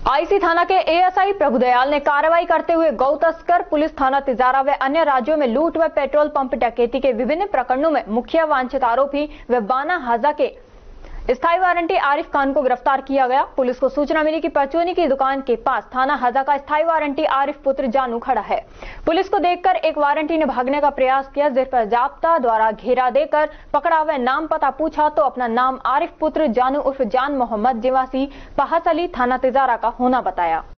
IC थाना के ASI Prabhudayal ने कार्रवाई करते हुए गौ तस्कर, पुलिस थाना तिजारा व अन्य राज्यों में लूट व पेट्रोल पंप डकैती के विभिन्न प्रकरणों में मुख्य वांछित आरोपी व बाना हाजा के स्थायी वारंटी आरिफ खान को गिरफ्तार किया गया। पुलिस को सूचना मिली कि परचूनी की दुकान के पास थाना हाजा का स्थायी वारंटी आरिफ पुत्र जानू खड़ा है। पुलिस को देखकर एक वारंटी ने भागने का प्रयास किया, जिस पर जाब्ता द्वारा घेरा देकर पकड़ा व नाम पता पूछा तो अपना नाम आरिफ पुत्र जानू उर्फ जान मोहम्मद निवासी पहासली थाना तिजारा का होना बताया।